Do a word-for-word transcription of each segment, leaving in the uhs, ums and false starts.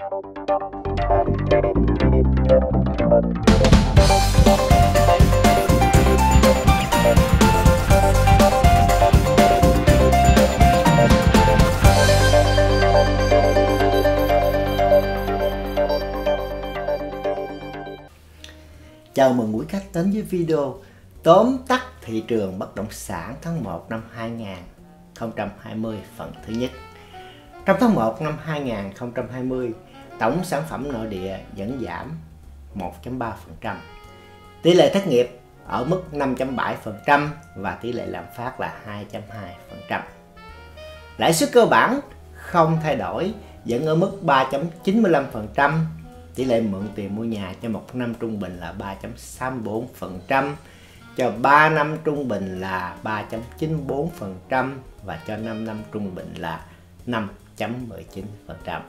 Chào mừng quý khách đến với video tóm tắt thị trường bất động sản tháng một năm hai nghìn không trăm hai mươi phần thứ nhất. Trong tháng một năm hai nghìn không trăm hai mươi, tổng sản phẩm nội địa vẫn giảm một phẩy ba phần trăm. Tỷ lệ thất nghiệp ở mức năm phẩy bảy phần trăm và tỷ lệ lạm phát là hai phẩy hai phần trăm. Lãi suất cơ bản không thay đổi, vẫn ở mức ba phẩy chín mươi lăm phần trăm. Tỷ lệ mượn tiền mua nhà cho một năm trung bình là ba phẩy sáu mươi tư phần trăm, cho ba năm trung bình là ba phẩy chín mươi tư phần trăm và cho năm năm trung bình là năm phẩy mười chín phần trăm.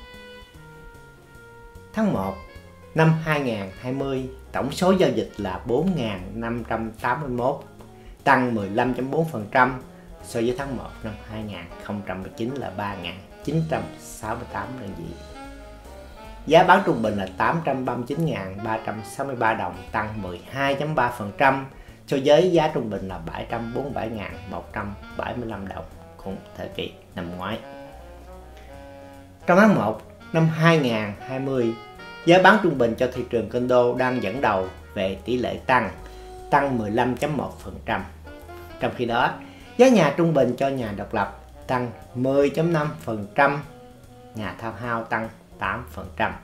Tháng một năm hai nghìn không trăm hai mươi, tổng số giao dịch là bốn nghìn năm trăm tám mươi mốt, tăng mười lăm phẩy bốn phần trăm so với tháng một năm hai nghìn không trăm mười chín là ba nghìn chín trăm sáu mươi tám đơn vị. Giá bán trung bình là tám trăm ba mươi chín nghìn ba trăm sáu mươi ba đồng, tăng mười hai phẩy ba phần trăm so với giá trung bình là bảy trăm bốn mươi bảy nghìn một trăm bảy mươi lăm đồng cùng thời kỳ năm ngoái. Trong tháng một năm hai nghìn không trăm hai mươi, giá bán trung bình cho thị trường condo đang dẫn đầu về tỷ lệ tăng, tăng mười lăm phẩy một phần trăm. Trong khi đó, giá nhà trung bình cho nhà độc lập tăng mười phẩy năm phần trăm, nhà townhouse tăng tám phần trăm,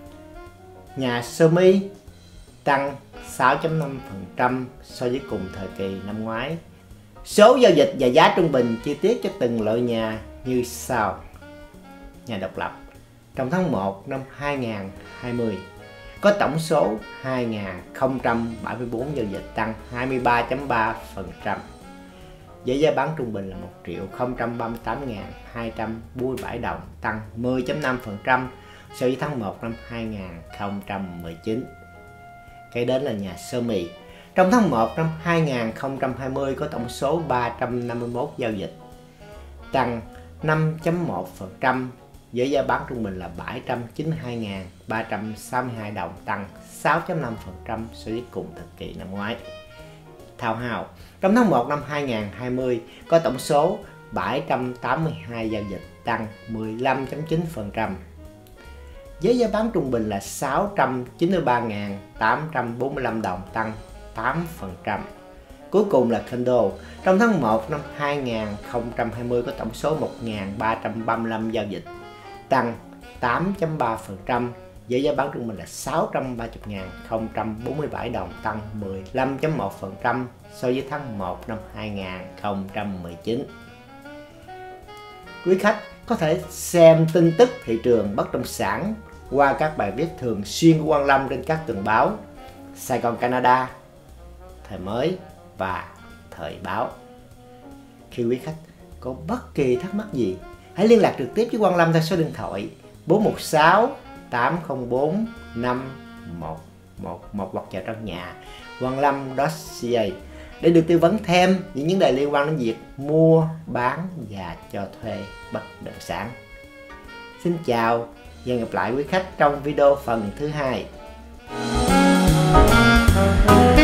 nhà semi tăng sáu phẩy năm phần trăm so với cùng thời kỳ năm ngoái. Số giao dịch và giá trung bình chi tiết cho từng loại nhà như sau. Nhà độc lập trong tháng một năm hai nghìn không trăm hai mươi có tổng số hai nghìn không trăm bảy mươi tư giao dịch, tăng hai mươi ba phẩy ba phần trăm. Với giá bán trung bình là một triệu không trăm ba mươi tám nghìn hai trăm bốn mươi bảy đồng, tăng mười phẩy năm phần trăm so với tháng một năm hai nghìn không trăm mười chín. Kế đến là nhà semi. Trong tháng một năm hai nghìn không trăm hai mươi có tổng số ba trăm năm mươi mốt giao dịch, tăng năm phẩy một phần trăm, với giá bán trung bình là bảy trăm chín mươi hai nghìn ba trăm sáu mươi hai đồng, tăng sáu phẩy năm phần trăm so với cùng thời kỳ năm ngoái. Townhouse. Trong tháng một năm hai nghìn không trăm hai mươi có tổng số bảy trăm tám mươi hai giao dịch, tăng mười lăm phẩy chín phần trăm. Với giá bán trung bình là sáu trăm chín mươi ba nghìn tám trăm bốn mươi lăm đồng, tăng tám phần trăm. Cuối cùng là condo. Trong tháng một năm hai nghìn không trăm hai mươi có tổng số một nghìn ba trăm ba mươi lăm giao dịch, tăng tám phẩy ba phần trăm. Với giá bán trung bình là sáu trăm ba mươi nghìn không trăm bốn mươi bảy đồng, tăng mười lăm phẩy một phần trăm so với tháng một năm hai nghìn không trăm mười chín. Quý khách có thể xem tin tức thị trường bất động sản qua các bài viết thường xuyên của Quang Lâm trên các tờ báo Sài Gòn Canada, Thời Mới và Thời Báo. Khi quý khách có bất kỳ thắc mắc gì, hãy liên lạc trực tiếp với Quang Lâm theo số điện thoại bốn một sáu tám không bốn năm một một một hoặc vào trong nhà quang lâm chấm c a để được tư vấn thêm những vấn đề liên quan đến việc mua, bán và cho thuê bất động sản. Xin chào và hẹn gặp lại quý khách trong video phần thứ hai.